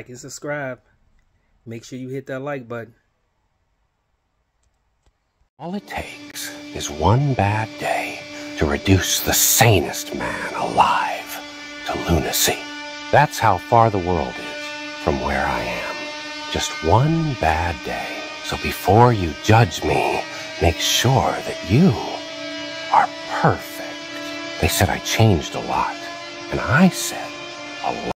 and subscribe. Make sure you hit that like button. All it takes is one bad day to reduce the sanest man alive to lunacy. That's how far the world is from where I am. Just one bad day. So before you judge me, make sure that you are perfect. They said I changed a lot, and I said a lot.